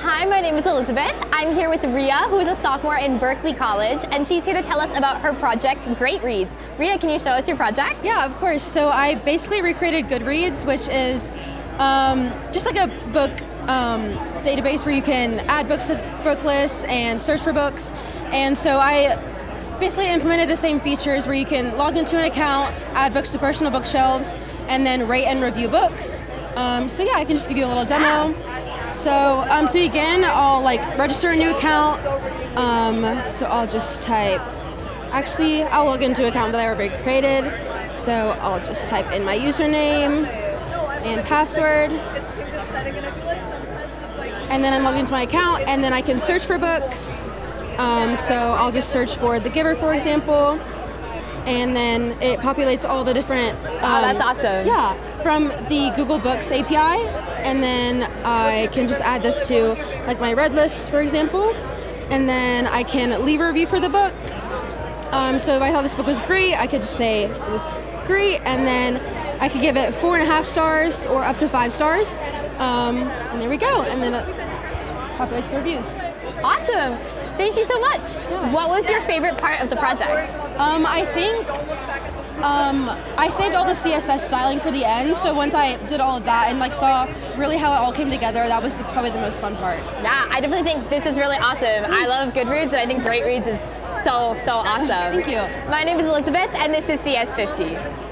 Hi, my name is Elizabeth. I'm here with Ria, who is a sophomore in Berkeley College, and she's here to tell us about her project, Greatreads. Ria, can you show us your project? Yeah, of course. So I basically recreated Goodreads, which is just like a book database where you can add books to book lists and search for books. And so I basically implemented the same features where you can log into an account, add books to personal bookshelves, and then rate and review books. So yeah, I can just give you a little demo. So to begin, I'll register a new account. So I'll just type, actually I'll log into an account that I already created. So I'll just type in my username and password. And then I'm logged into my account, and then I can search for books. So I'll just search for The Giver, for example. And then it populates all the different... oh, that's awesome. Yeah, from the Google Books API. And then I can just add this to my read list, for example. And then I can leave a review for the book. So if I thought this book was great, I could just say it was great. And then I could give it 4.5 stars or up to 5 stars. And there we go. And then it populates the reviews. Awesome. Thank you so much. Yeah. What was your favorite part of the project? I think I saved all the CSS styling for the end, so once I did all of that and saw really how it all came together, that was probably the most fun part. Yeah, I definitely think this is really awesome. I love Goodreads, and I think Greatreads is so awesome. Thank you. My name is Elizabeth, and this is CS50.